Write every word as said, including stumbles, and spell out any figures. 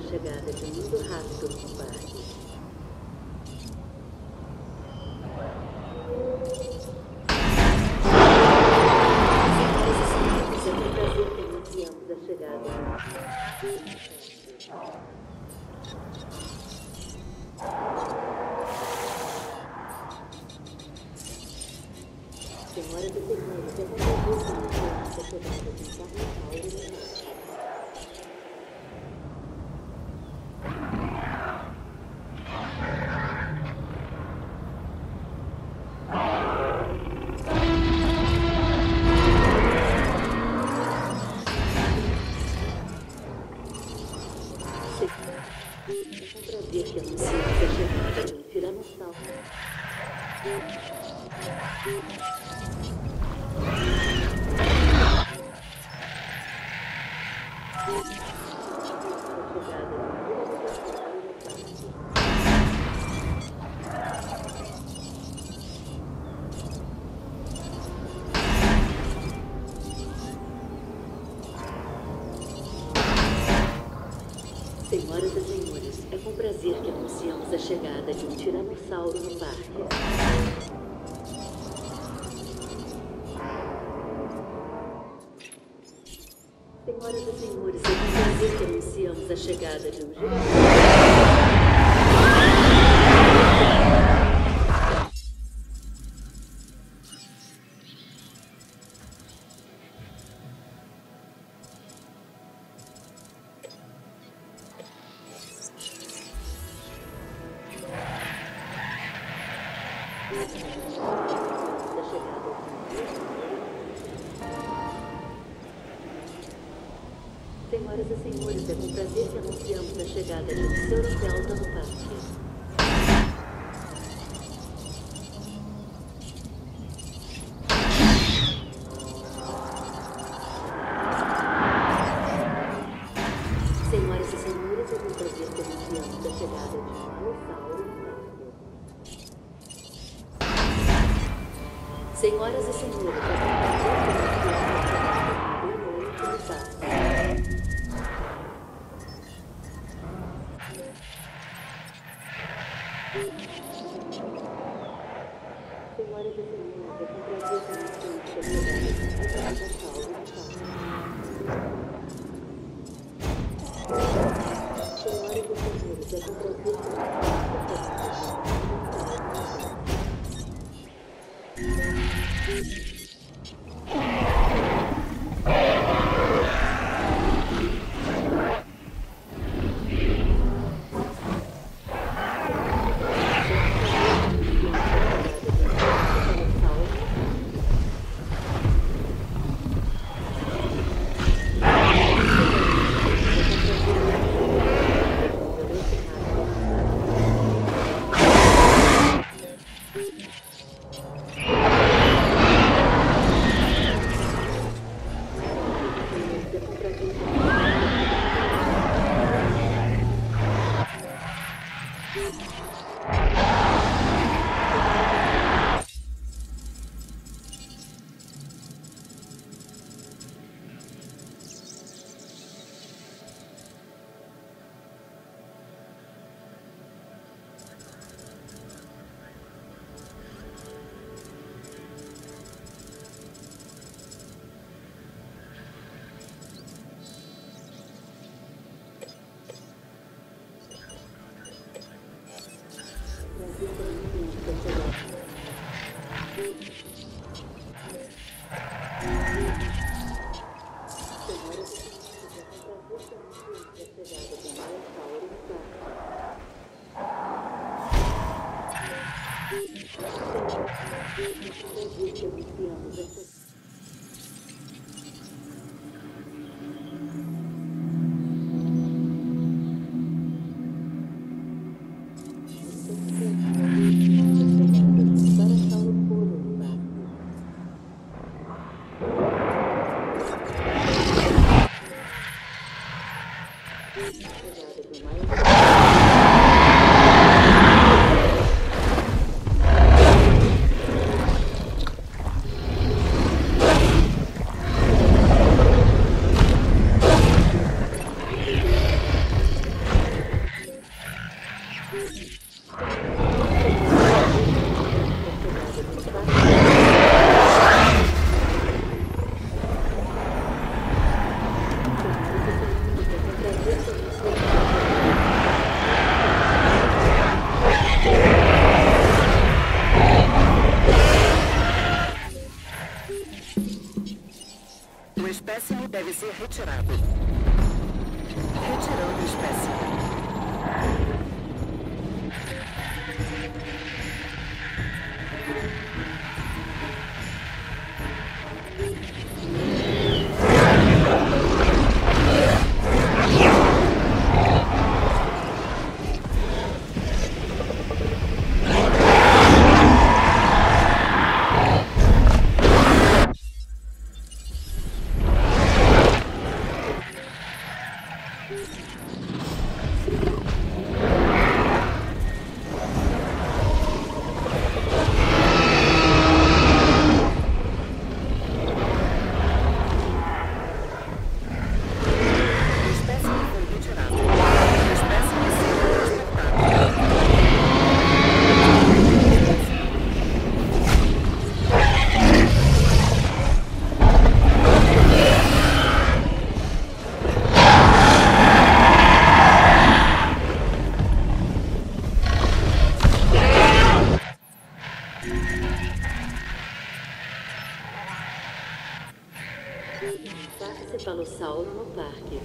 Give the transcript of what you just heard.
chegada de um mundo rápido no parque. Senhoras e senhores, é com prazer que anunciamos a chegada de um carnaval no parque. Senhoras e senhores, é com prazer que anunciamos a chegada de um tiranossauro no parque. Senhoras e senhores, é com prazer que anunciamos a chegada de um girassol. Senhoras e senhores, é com prazer que anunciamos a chegada de um Pseudocelta no parque. Senhoras e senhores, é com prazer que anunciamos a chegada de um Alossauro no parque. Senhoras e senhores, é com prazer que anunciamos a chegada de um Gremlin no parque. Senhoras e senhores, é com prazer que anunciamos a chegada de um dinossauro no parque. Senhoras e senhores, é com prazer que anunciamos a chegada de um dinossauro no parque. O espécime deve ser retirado. Retirando o espécime. Saxifalossauro no parque.